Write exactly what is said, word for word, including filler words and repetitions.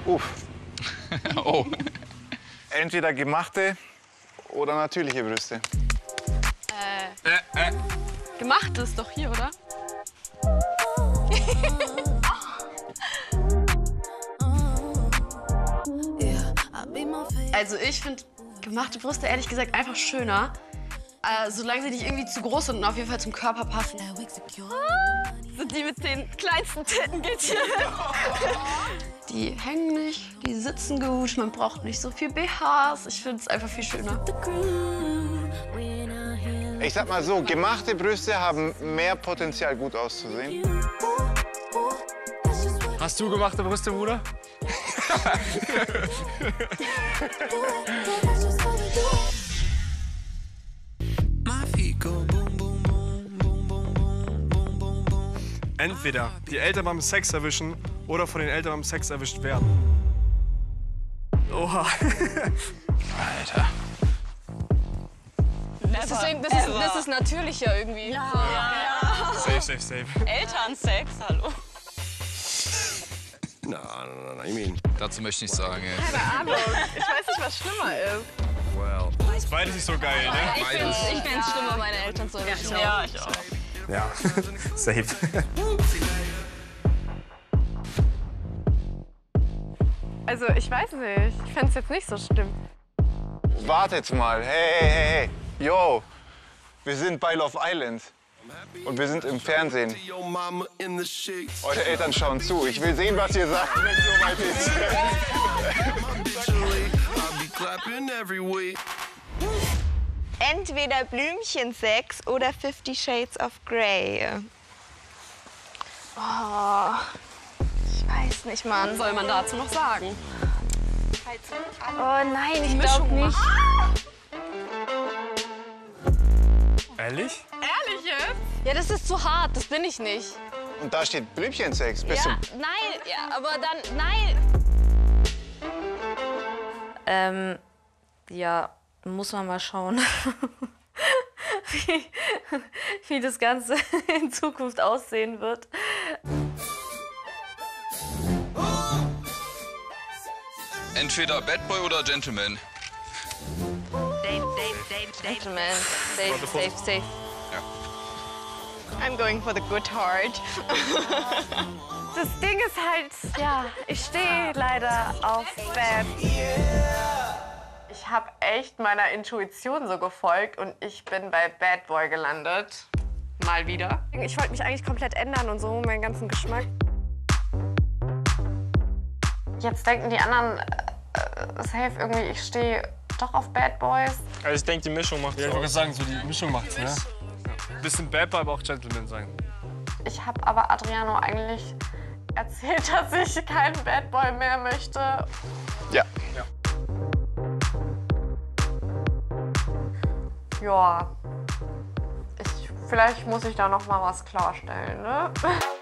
Uff. Oh. Entweder gemachte oder natürliche Brüste. Äh, äh, äh. Gemacht ist doch hier, oder? Also ich finde gemachte Brüste ehrlich gesagt einfach schöner. Äh, solange sie nicht irgendwie zu groß sind und auf jeden Fall zum Körper passen. Ah, sind die mit den kleinsten Titten geht hier. Die hängen nicht, die sitzen gut, man braucht nicht so viel B Hs. Ich finde es einfach viel schöner. Ich sag mal so, gemachte Brüste haben mehr Potenzial, gut auszusehen. Hast du gemachte Brüste, Bruder? Entweder die Eltern beim Sex erwischen oder von den Eltern beim Sex erwischt werden. Oha. Alter. Das ist, das, ist, das ist natürlicher irgendwie. Ja. So. Ja. Safe, safe, safe. Elternsex, hallo. Nein, nein, nein, I mean. Dazu möchte ich nichts sagen, ey. Keine Ahnung. Ich weiß nicht, was schlimmer ist. Well. Ist beides nicht so geil, ne? Ich finde es schlimmer, meine Eltern zu erwischen. Ja, ich auch. Ja, safe. Also, ich weiß nicht. Ich fände es jetzt nicht so schlimm. Wartet mal, hey, hey, hey, hey, yo, wir sind bei Love Island und wir sind im Fernsehen. Eure Eltern schauen zu. Ich will sehen, was ihr sagt, wenn es soweit ist. Entweder Blümchensex oder Fifty Shades of Grey. Oh, ich weiß nicht, Mann. Was soll man dazu noch sagen? Oh nein, ich glaube nicht. Ehrlich? Ehrlich jetzt? Ja, das ist zu hart. Das bin ich nicht. Und da steht Blümchensex. Bist Ja, du? nein, ja, aber dann, nein. Ähm, ja, muss man mal schauen, wie, wie das Ganze in Zukunft aussehen wird. Entweder Bad Boy oder Gentleman. Gentleman, safe, safe, safe. Ja. I'm going for the good heart. Das Ding ist halt, ja, ich stehe leider auf Bad. Ich habe echt meiner Intuition so gefolgt und ich bin bei Bad Boy gelandet. Mal wieder. Ich wollte mich eigentlich komplett ändern und so, meinen ganzen Geschmack. Jetzt denken die anderen, äh, safe irgendwie, ich stehe doch auf Bad Boys. Also ich denke, die Mischung macht's. Ja, ich wollte sagen, so die Mischung macht's, ne? Ja. Bisschen Bad Boy, aber auch Gentleman sein. Ich habe aber Adriano eigentlich erzählt, dass ich keinen Bad Boy mehr möchte. Ja. Ja. Ja, ich, vielleicht muss ich da noch mal was klarstellen, ne?